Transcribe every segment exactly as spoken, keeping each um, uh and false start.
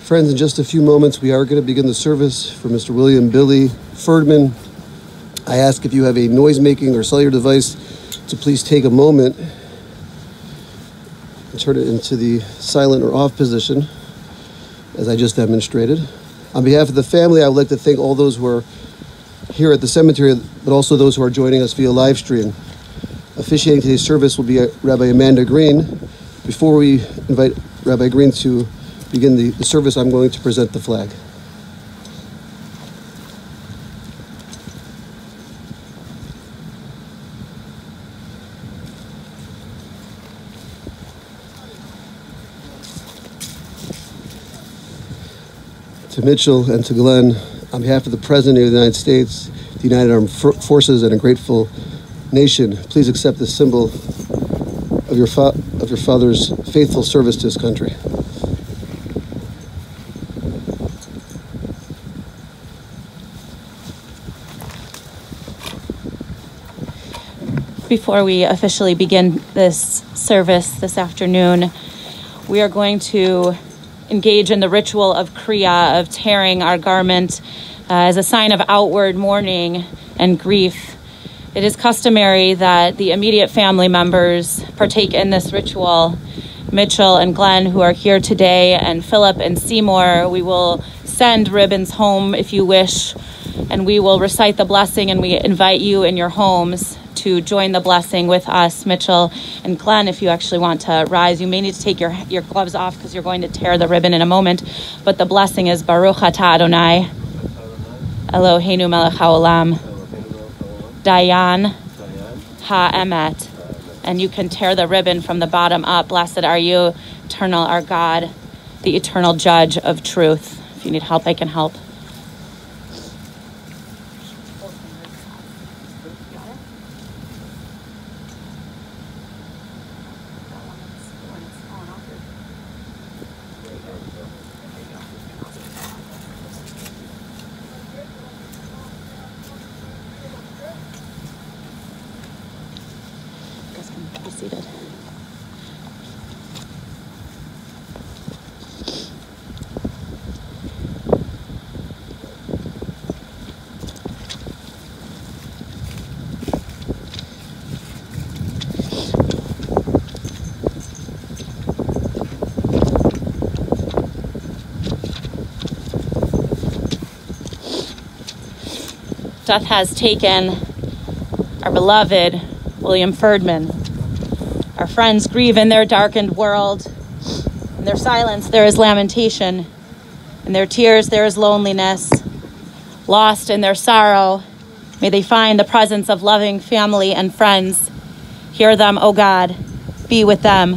Friends, in just a few moments, we are going to begin the service for Mister William Billy Ferdman. I ask if you have a noise-making or cellular device to please take a moment and turn it into the silent or off position, as I just demonstrated. On behalf of the family, I would like to thank all those who are here at the cemetery, but also those who are joining us via live stream. Officiating today's service will be Rabbi Amanda Green. Before we invite Rabbi Green to begin the, the service, I'm going to present the flag. To Mitchell and to Glenn, on behalf of the President of the United States, the United Armed Forces, and a grateful nation, please accept this symbol of your, fa- of your father's faithful service to his country. Before we officially begin this service this afternoon, we are going to engage in the ritual of Kriya, of tearing our garment uh, as a sign of outward mourning and grief. It is customary that the immediate family members partake in this ritual. Mitchell and Glenn, who are here today, and Philip and Seymour, we will send ribbons home if you wish, and we will recite the blessing, and we invite you in your homes to join the blessing with us. Mitchell and Glenn, if you actually want to rise, you may need to take your your gloves off because you're going to tear the ribbon in a moment. But the blessing is Baruch Atah Adonai, Eloheinu melech haolam, Dayan ha'emet. And you can tear the ribbon from the bottom up. Blessed are you, eternal, our God, the eternal judge of truth. If you need help, I can help. Seated. Death has taken our beloved William Ferdman. Our friends grieve in their darkened world. In their silence, there is lamentation. In their tears, there is loneliness. Lost in their sorrow, may they find the presence of loving family and friends. Hear them, O God. Be with them.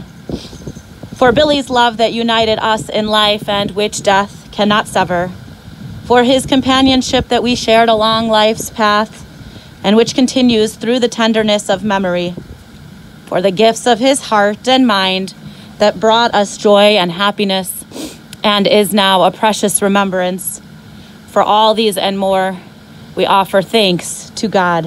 For Billy's love that united us in life and which death cannot sever. For his companionship that we shared along life's path and which continues through the tenderness of memory. For the gifts of his heart and mind that brought us joy and happiness and is now a precious remembrance. For all these and more, we offer thanks to God.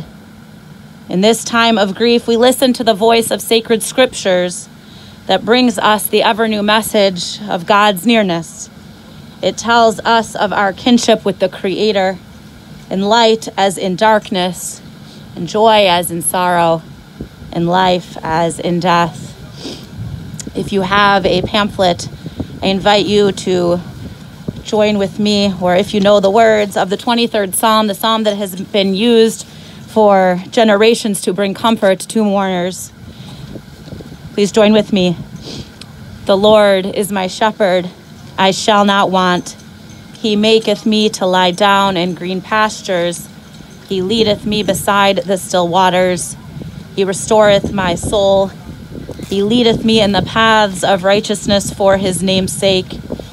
In this time of grief, we listen to the voice of sacred scriptures that brings us the ever-new message of God's nearness. It tells us of our kinship with the Creator, in light as in darkness, in joy as in sorrow, in life as in death. If you have a pamphlet, I invite you to join with me, or if you know the words of the twenty-third Psalm, the Psalm that has been used for generations to bring comfort to mourners. Please join with me. The Lord is my shepherd, I shall not want. He maketh me to lie down in green pastures. He leadeth me beside the still waters. He restoreth my soul. He leadeth me in the paths of righteousness for his name's sake.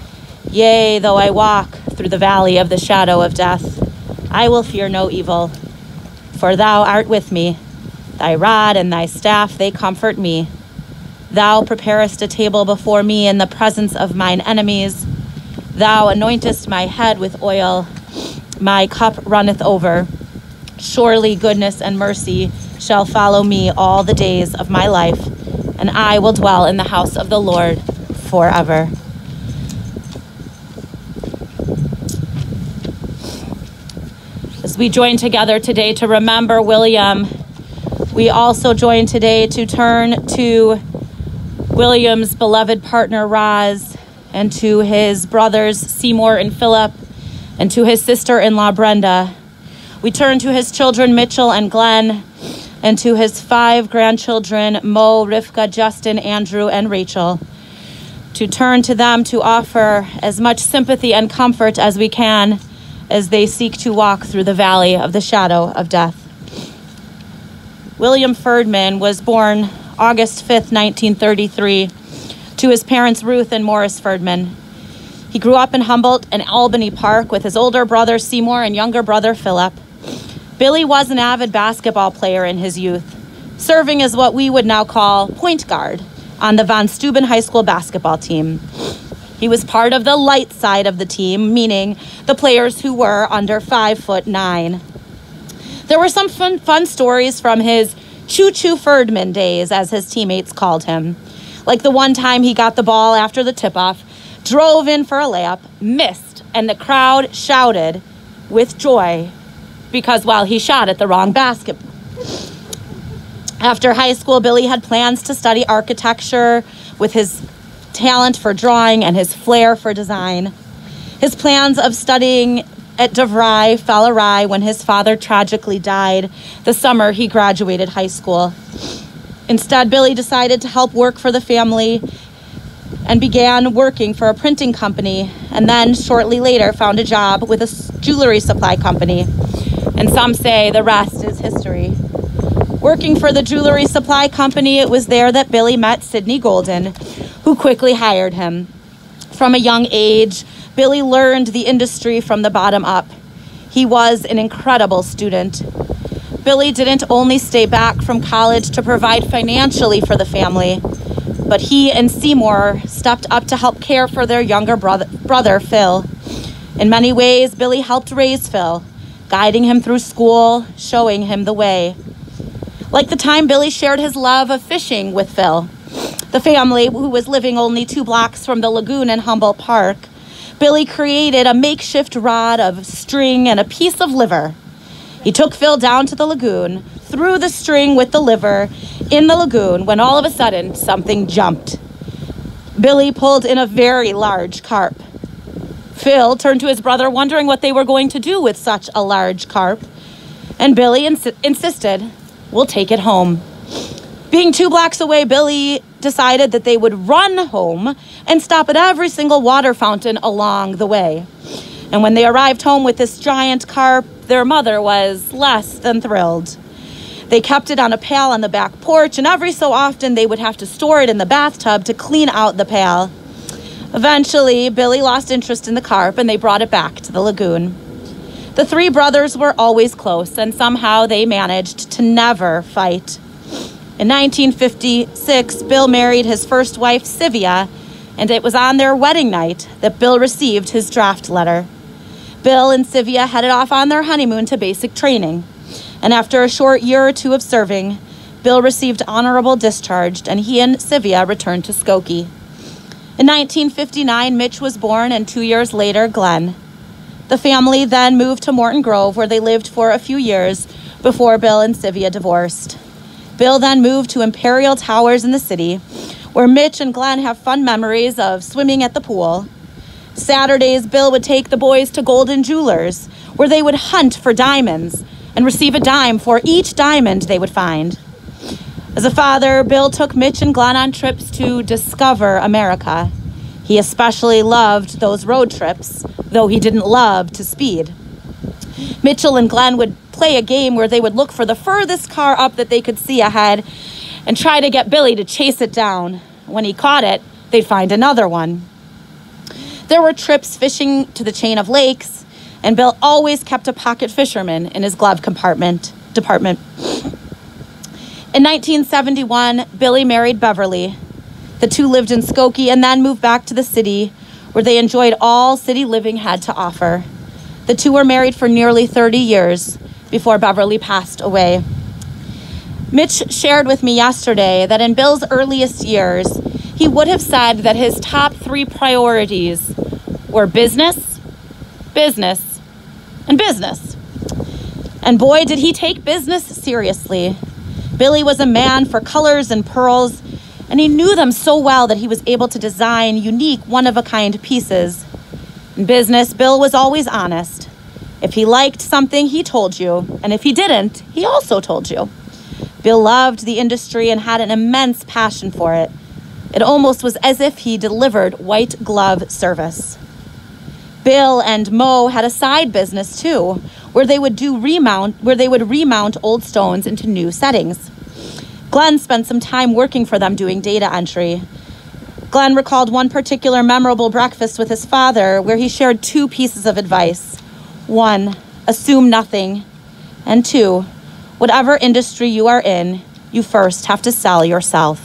Yea, though I walk through the valley of the shadow of death, I will fear no evil. For thou art with me. Thy rod and thy staff, they comfort me. Thou preparest a table before me in the presence of mine enemies. Thou anointest my head with oil. My cup runneth over. Surely goodness and mercy shall follow me all the days of my life, and I will dwell in the house of the Lord forever. As we join together today to remember William, we also join today to turn to William's beloved partner, Roz, and to his brothers, Seymour and Philip, and to his sister-in-law, Brenda. We turn to his children, Mitchell and Glenn, and to his five grandchildren, Mo, Rivka, Justin, Andrew, and Rachel, to turn to them to offer as much sympathy and comfort as we can as they seek to walk through the valley of the shadow of death. William Ferdman was born August fifth, nineteen thirty-three, to his parents Ruth and Morris Ferdman. He grew up in Humboldt and Albany Park with his older brother Seymour and younger brother Philip. Billy was an avid basketball player in his youth, serving as what we would now call point guard on the Von Steuben High School basketball team. He was part of the light side of the team, meaning the players who were under five foot nine. There were some fun, fun stories from his Choo-Choo Ferdman days, as his teammates called him. Like the one time he got the ball after the tip-off, drove in for a layup, missed, and the crowd shouted with joy because, well, he shot at the wrong basket. After high school, Billy had plans to study architecture with his talent for drawing and his flair for design. His plans of studying at DeVry fell awry when his father tragically died the summer he graduated high school. Instead, Billy decided to help work for the family and began working for a printing company, and then shortly later found a job with a jewelry supply company. And some say the rest is history. Working for the jewelry supply company, it was there that Billy met Sidney Golden, who quickly hired him. From a young age, Billy learned the industry from the bottom up. He was an incredible student. Billy didn't only stay back from college to provide financially for the family, but he and Seymour stepped up to help care for their younger brother, brother Phil. In many ways, Billy helped raise Phil, guiding him through school, showing him the way. Like the time Billy shared his love of fishing with Phil, the family, who was living only two blocks from the lagoon in Humboldt Park, Billy created a makeshift rod of string and a piece of liver. He took Phil down to the lagoon, threw the string with the liver in the lagoon, when all of a sudden something jumped. Billy pulled in a very large carp. Phil turned to his brother, wondering what they were going to do with such a large carp, and Billy ins- insisted, "We'll take it home." Being two blocks away, Billy decided that they would run home and stop at every single water fountain along the way. And when they arrived home with this giant carp, their mother was less than thrilled. They kept it on a pail on the back porch, and every so often they would have to store it in the bathtub to clean out the pail. Eventually, Billy lost interest in the carp, and they brought it back to the lagoon. The three brothers were always close, and somehow they managed to never fight. In nineteen fifty-six, Bill married his first wife, Sylvia, and it was on their wedding night that Bill received his draft letter. Bill and Sylvia headed off on their honeymoon to basic training, and after a short year or two of serving, Bill received honorable discharge, and he and Sylvia returned to Skokie. In nineteen fifty-nine, Mitch was born, and two years later, Glenn. The family then moved to Morton Grove, where they lived for a few years before Bill and Sylvia divorced. Bill then moved to Imperial Towers in the city, where Mitch and Glenn have fun memories of swimming at the pool. Saturdays, Bill would take the boys to Golden Jewelers, where they would hunt for diamonds and receive a dime for each diamond they would find. As a father, Bill took Mitch and Glenn on trips to discover America. He especially loved those road trips, though he didn't love to speed. Mitchell and Glenn would play a game where they would look for the furthest car up that they could see ahead and try to get Billy to chase it down. When he caught it, they'd find another one. There were trips fishing to the chain of lakes, and Bill always kept a pocket fisherman in his glove compartment department. In nineteen seventy-one, Billy married Beverly. The two lived in Skokie and then moved back to the city, where they enjoyed all city living had to offer. The two were married for nearly thirty years before Beverly passed away. Mitch shared with me yesterday that in Bill's earliest years, he would have said that his top three priorities were business, business, and business. And boy, did he take business seriously. Billy was a man for colors and pearls, and he knew them so well that he was able to design unique, one-of-a-kind pieces. In business, Bill was always honest. If he liked something, he told you, and if he didn't, he also told you. Bill loved the industry and had an immense passion for it. It almost was as if he delivered white glove service. Bill and Mo had a side business too, where they would do remount, where they would remount old stones into new settings. Glenn spent some time working for them doing data entry. Glenn recalled one particular memorable breakfast with his father where he shared two pieces of advice. One, assume nothing. And two, whatever industry you are in, you first have to sell yourself.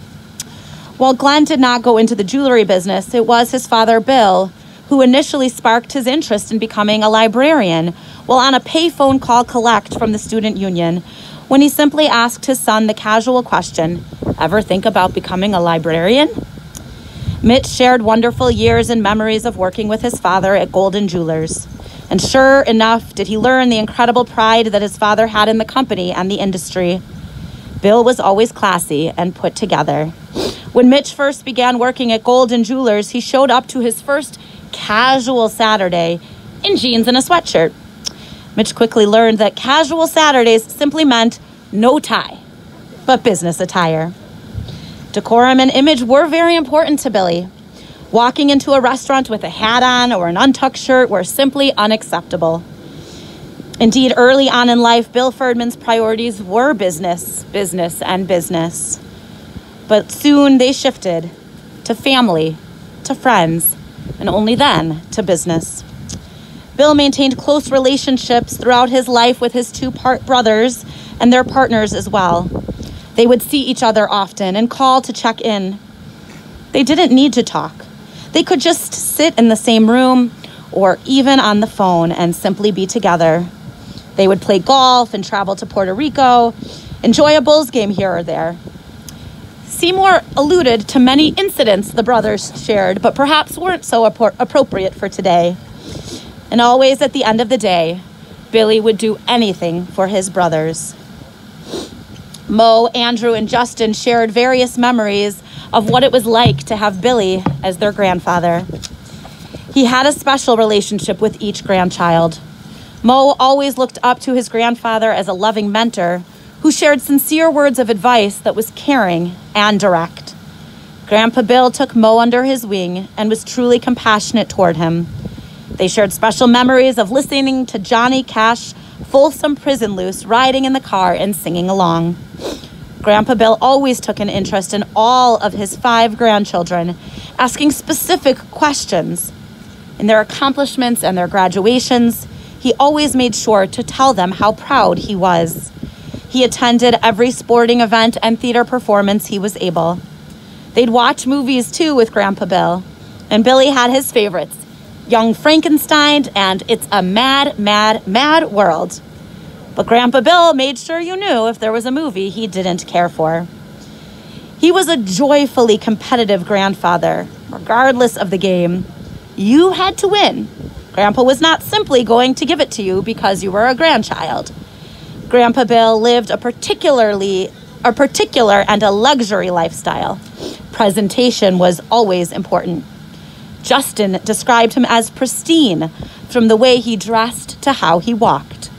While Glenn did not go into the jewelry business, it was his father, Bill, who initially sparked his interest in becoming a librarian while on a payphone call collect from the student union when he simply asked his son the casual question, "Ever think about becoming a librarian?" Mitch shared wonderful years and memories of working with his father at Golden Jewelers. And sure enough, did he learn the incredible pride that his father had in the company and the industry. Bill was always classy and put together. When Mitch first began working at Golden Jewelers, he showed up to his first casual Saturday in jeans and a sweatshirt. Mitch quickly learned that casual Saturdays simply meant no tie, but business attire. Decorum and image were very important to Billy. Walking into a restaurant with a hat on or an untucked shirt were simply unacceptable. Indeed, early on in life, Bill Ferdman's priorities were business, business, and business. But soon they shifted to family, to friends, and only then to business. Bill maintained close relationships throughout his life with his two part brothers and their partners as well. They would see each other often and call to check in. They didn't need to talk. They could just sit in the same room or even on the phone and simply be together. They would play golf and travel to Puerto Rico, enjoy a Bulls game here or there. Seymour alluded to many incidents the brothers shared, but perhaps weren't so appro- appropriate for today. And always at the end of the day, Billy would do anything for his brothers. Mo, Andrew, and Justin shared various memories of what it was like to have Billy as their grandfather. He had a special relationship with each grandchild. Mo always looked up to his grandfather as a loving mentor who shared sincere words of advice that was caring and direct. Grandpa Bill took Mo under his wing and was truly compassionate toward him. They shared special memories of listening to Johnny Cash, Folsom Prison Loose, riding in the car and singing along. Grandpa Bill always took an interest in all of his five grandchildren, asking specific questions. In their accomplishments and their graduations, he always made sure to tell them how proud he was. He attended every sporting event and theater performance he was able. They'd watch movies too with Grandpa Bill, and Billy had his favorites, Young Frankenstein and It's a Mad, Mad, Mad World. But Grandpa Bill made sure you knew if there was a movie he didn't care for. He was a joyfully competitive grandfather, regardless of the game. You had to win. Grandpa was not simply going to give it to you because you were a grandchild. Grandpa Bill lived a particularly a particular and a luxury lifestyle. Presentation was always important. Justin described him as pristine, from the way he dressed to how he walked.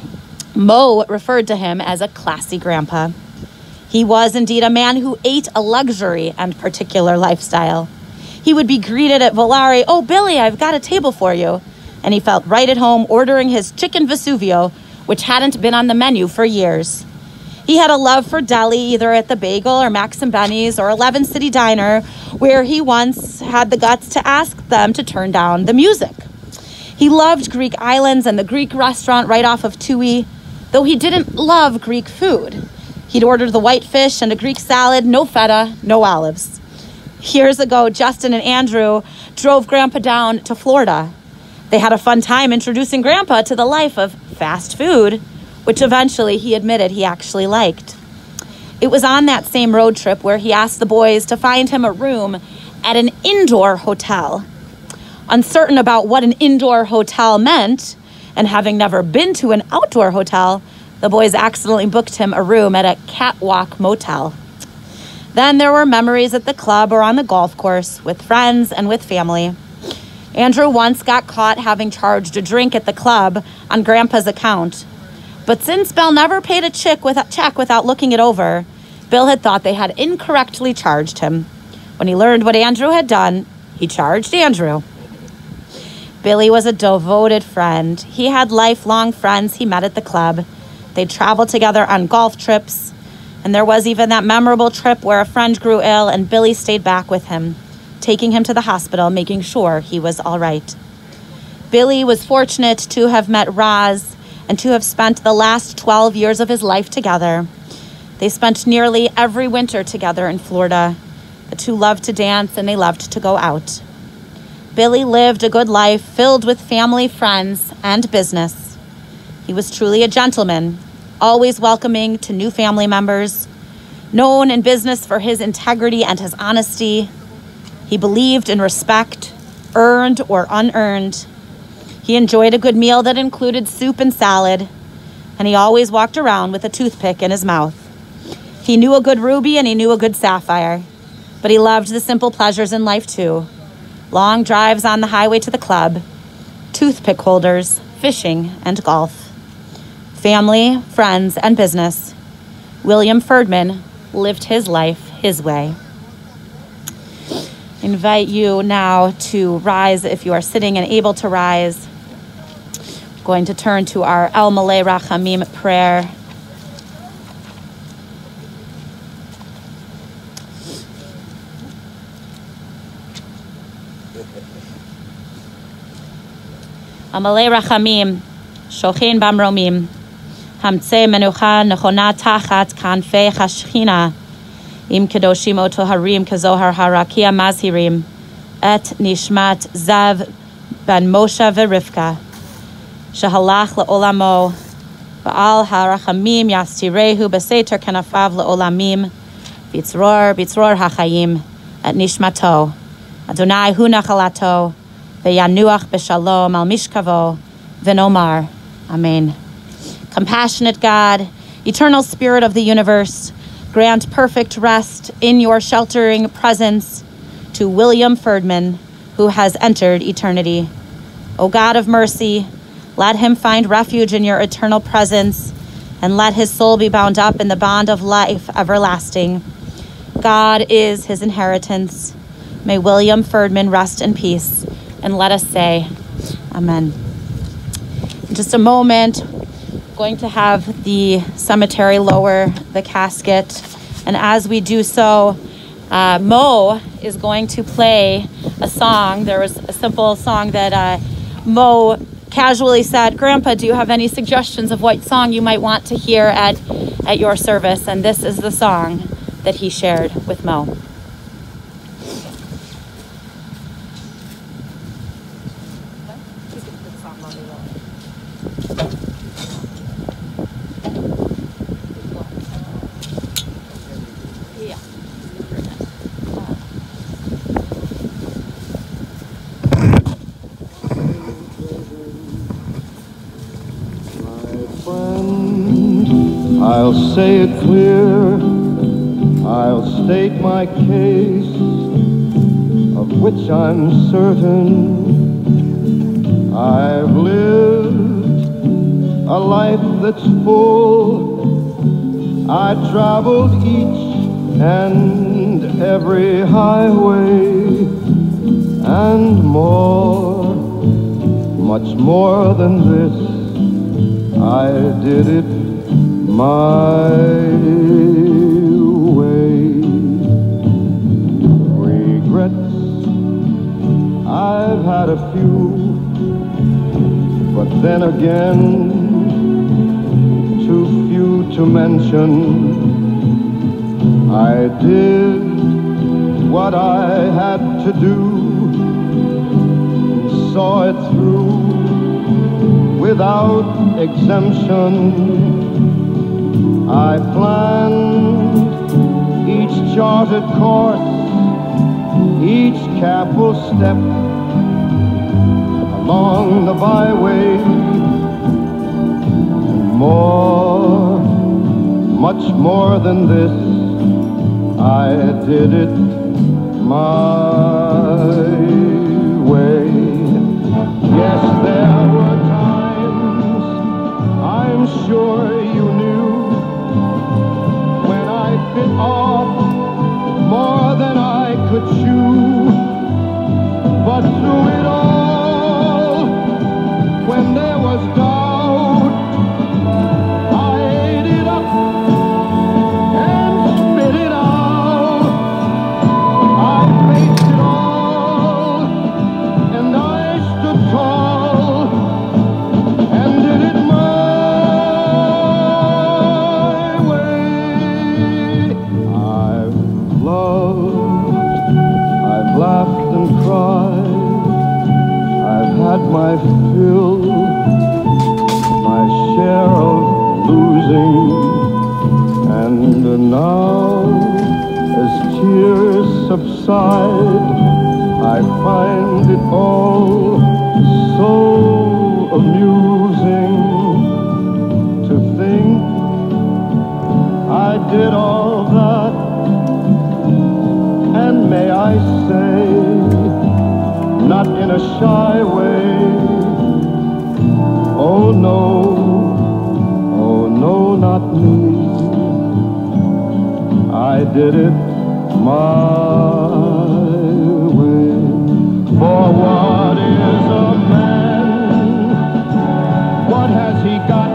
Mo referred to him as a classy grandpa. He was indeed a man who ate a luxury and particular lifestyle. He would be greeted at Volare, "Oh, Billy, I've got a table for you." And he felt right at home ordering his chicken Vesuvio, which hadn't been on the menu for years. He had a love for deli, either at the Bagel or Max and Benny's or eleven City Diner, where he once had the guts to ask them to turn down the music. He loved Greek islands and the Greek restaurant right off of Tui, though he didn't love Greek food. He'd order the white fish and a Greek salad, no feta, no olives. Years ago, Justin and Andrew drove Grandpa down to Florida. They had a fun time introducing Grandpa to the life of fast food, which eventually he admitted he actually liked. It was on that same road trip where he asked the boys to find him a room at an indoor hotel. Uncertain about what an indoor hotel meant, And having never been to an outdoor hotel, the boys accidentally booked him a room at a catwalk motel. Then there were memories at the club or on the golf course with friends and with family. Andrew once got caught having charged a drink at the club on Grandpa's account. But since Bill never paid a check without, check without looking it over, Bill had thought they had incorrectly charged him. When he learned what Andrew had done, he charged Andrew. Billy was a devoted friend. He had lifelong friends he met at the club. They traveled together on golf trips, and there was even that memorable trip where a friend grew ill and Billy stayed back with him, taking him to the hospital, making sure he was all right. Billy was fortunate to have met Roz and to have spent the last twelve years of his life together. They spent nearly every winter together in Florida. The two loved to dance and they loved to go out. Billy lived a good life filled with family, friends, and business. He was truly a gentleman, always welcoming to new family members, known in business for his integrity and his honesty. He believed in respect, earned or unearned. He enjoyed a good meal that included soup and salad, and he always walked around with a toothpick in his mouth. He knew a good ruby and he knew a good sapphire, but he loved the simple pleasures in life too. Long drives on the highway to the club, toothpick holders, fishing, and golf. Family, friends, and business. William Ferdman lived his life his way. I invite you now to rise if you are sitting and able to rise. We're going to turn to our El Malei Rachamim prayer. Amalei Rachamim, Shochin Bamromim, Hamtze Menucha Nechona Tachat Kanfei Chashchina, Im Kedoshim Otoharim Kazohar Harakia Mazhirim, Et Nishmat Zav Ben Moshe Verivka, Shahalach Le'olamo, Baal Harachamim Yastirehu Beseter Kanafav Le'olamim, Bitzror Bitzror HaChayim, Et Nishmato, Adonai Hu Nachalato, Ve'yanuach b'shalom al mishkavo v'nomar. Amen. Compassionate God, eternal Spirit of the universe, grant perfect rest in your sheltering presence to William Ferdman, who has entered eternity. O God of mercy, let him find refuge in your eternal presence, and let his soul be bound up in the bond of life everlasting. God is his inheritance. May William Ferdman rest in peace. And let us say, Amen. In just a moment, I'm going to have the cemetery lower the casket. And as we do so, uh, Mo is going to play a song. There was a simple song that uh, Mo casually said, Grandpa, do you have any suggestions of what song you might want to hear at, at your service? And this is the song that he shared with Mo. I'll say it clear, I'll state my case, of which I'm certain. I've lived a life that's full. I traveled each and every highway, and more, much more than this, I did it my way. Regrets, I've had a few, but then again, too few to mention. I did what I had to do, saw it through without exemption. I planned each charted course, each careful step along the byway, more, much more than this. I did it my way. Yes, there were times, I'm sure you knew, when I bit off more than I could chew. But through it all, when there was doubt, I ate it up and spit it out. I faced it all, and I stood tall, and did it my way. I've loved, I've laughed and cried, I've had my fill, my share of losing, and now, as tears subside, I find it all so amusing to think I did all that, and may I say, not in a shy way, oh no, oh no, not me. I did it my way. For what is a man? What has he got,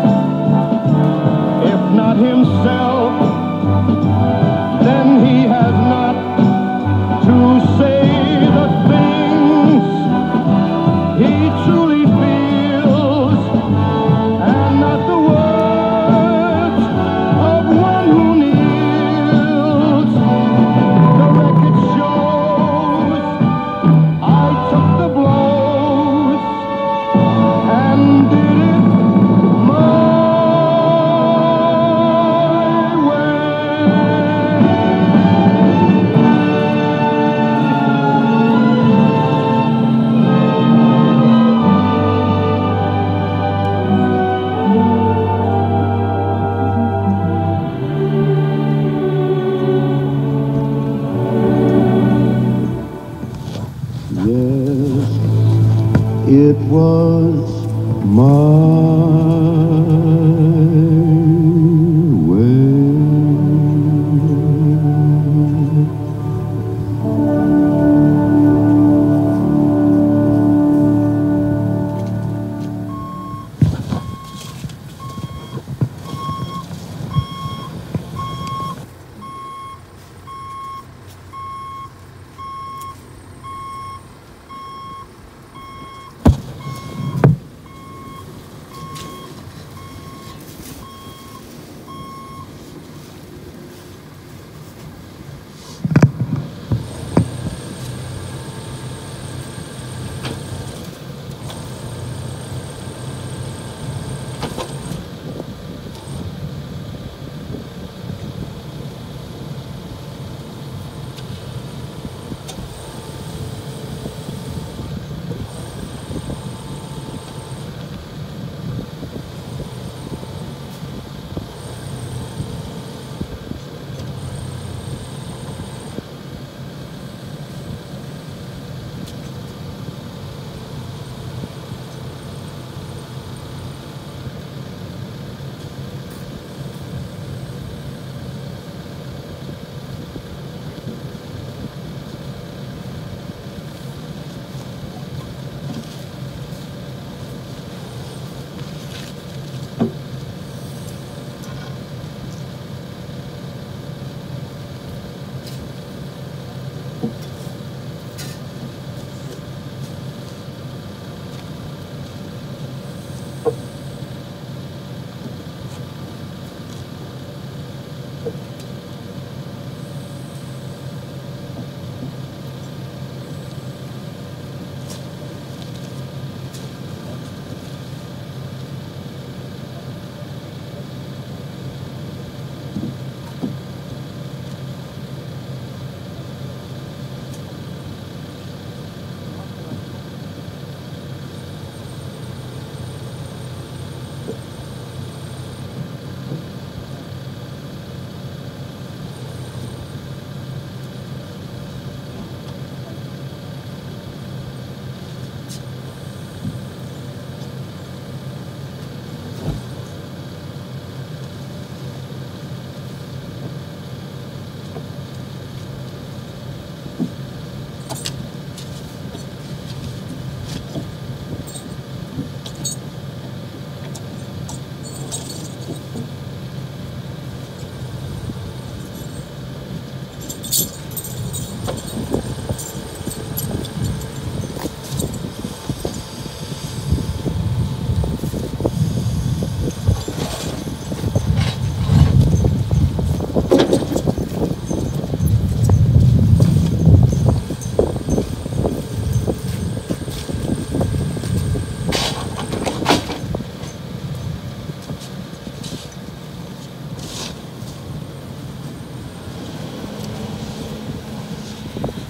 if not himself? Then he has not to say the things he truly feels, and not the words of one who kneels. The record shows I took the blows and did it my way. Yes, it was my way.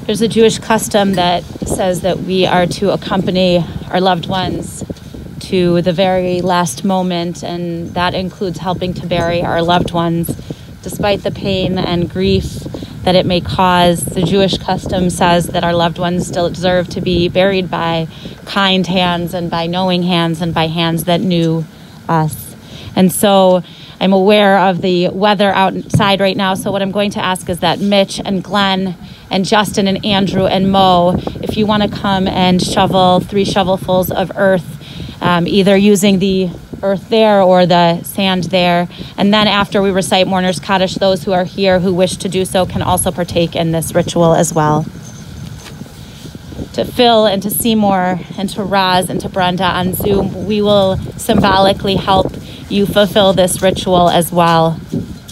There's a Jewish custom that says that we are to accompany our loved ones to the very last moment, and that includes helping to bury our loved ones. Despite the pain and grief that it may cause, the Jewish custom says that our loved ones still deserve to be buried by kind hands and by knowing hands and by hands that knew us. And so I'm aware of the weather outside right now, so what I'm going to ask is that Mitch and Glenn and Justin and Andrew and Mo, if you want to come and shovel three shovelfuls of earth, um, either using the earth there or the sand there. And then after we recite Mourner's Kaddish, those who are here who wish to do so can also partake in this ritual as well. To Phil and to Seymour and to Raz and to Brenda on Zoom, we will symbolically help you fulfill this ritual as well.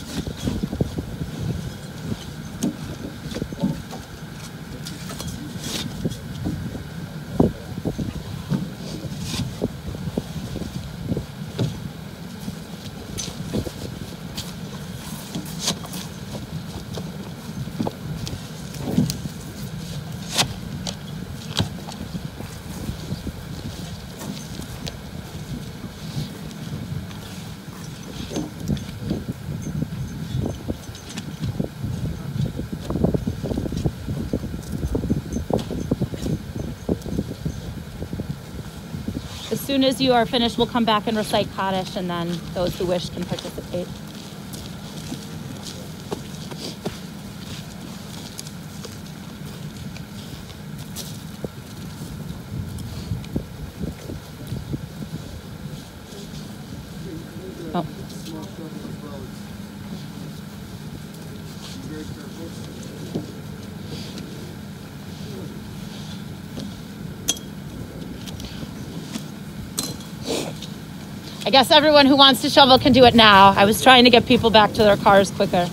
As soon as you are finished, we'll come back and recite Kaddish, and then those who wish can participate. Oh. I guess everyone who wants to shovel can do it now. I was trying to get people back to their cars quicker.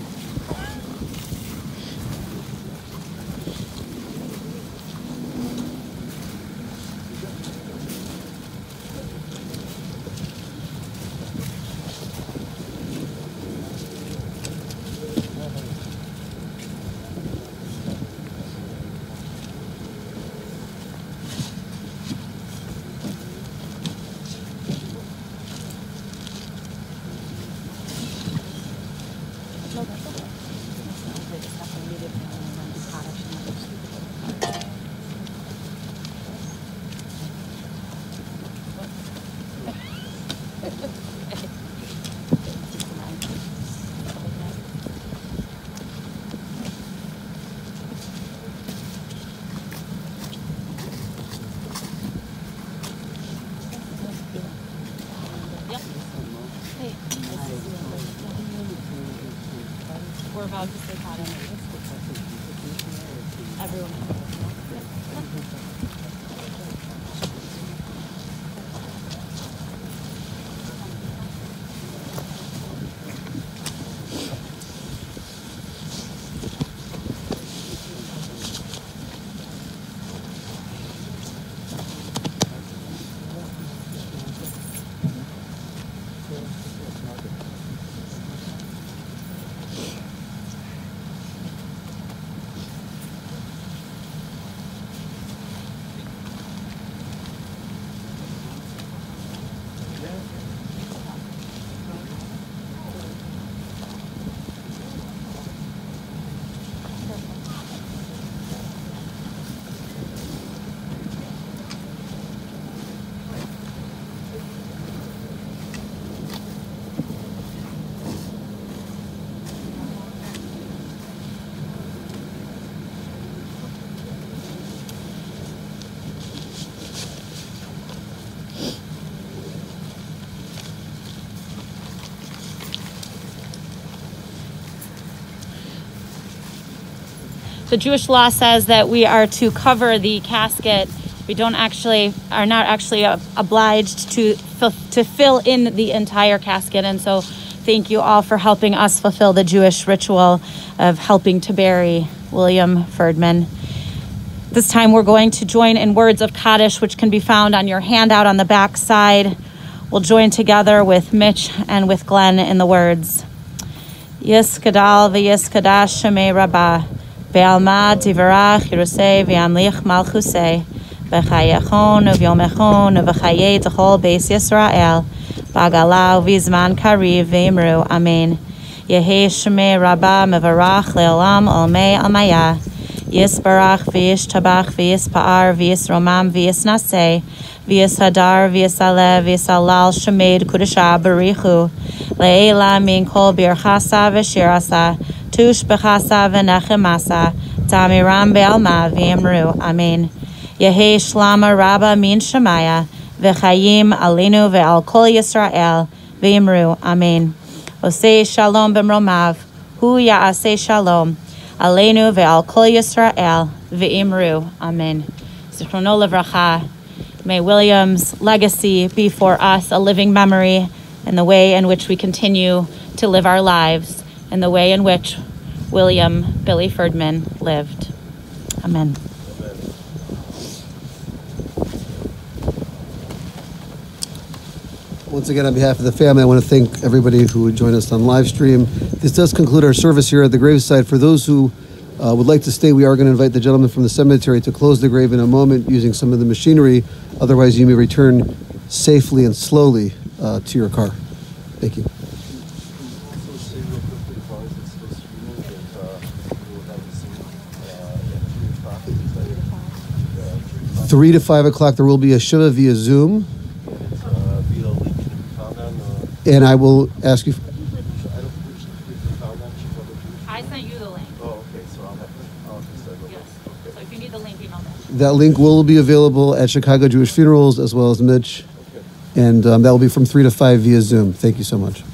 We're about to say Kaddish. Everyone. The Jewish law says that we are to cover the casket. We don't actually, are not actually obliged to to fill in the entire casket. And so thank you all for helping us fulfill the Jewish ritual of helping to bury William Ferdman. This time we're going to join in words of Kaddish, which can be found on your handout on the back side. We'll join together with Mitch and with Glenn in the words. Yiskadal v'yiskadash shemei rabbah. Be'alma tivarach Yerusei v'yamlich malchusei v'chayachon uvyomechon uv'chayei t'chol beis Yisrael b'agala uv'zman kariv v'imru amen. Yehi shemei rabba mevarach le'olam olmei almaya Yisbarach v'yishtabach v'yispa'ar v'yisromam v'yisnasei v'yishadar v'yisalev v'yisalal shemed kudusha barichu le'ela min kol birchasa v'shirasa tush b'chasa v'nechemasa tamiram be'alma v'yimru amen. Yehi shlama rabba min shemaya v'chayim alinu ve'al kol Yisrael v'yimru amen. Osei shalom b'mromav hu ya'asei shalom Aleinu ve'al kol Yisrael ve'imru. Amen. Zichrono levracha. May William's legacy be for us a living memory in the way in which we continue to live our lives, in the way in which William Billy Ferdman lived. Amen. Once again, on behalf of the family, I want to thank everybody who would join us on live stream. This does conclude our service here at the graveside. For those who uh, would like to stay, we are going to invite the gentleman from the cemetery to close the grave in a moment using some of the machinery. Otherwise, you may return safely and slowly uh, to your car. Thank you. Three to five o'clock, there will be a shiva via Zoom. And I will ask you. I sent you the link. Oh, okay. So I'll have to. I'll have to yes. So if you need the link, you know that. That link will be available at Chicago Jewish Funerals as well as Mitch. Okay. And um, that will be from three to five via Zoom. Thank you so much.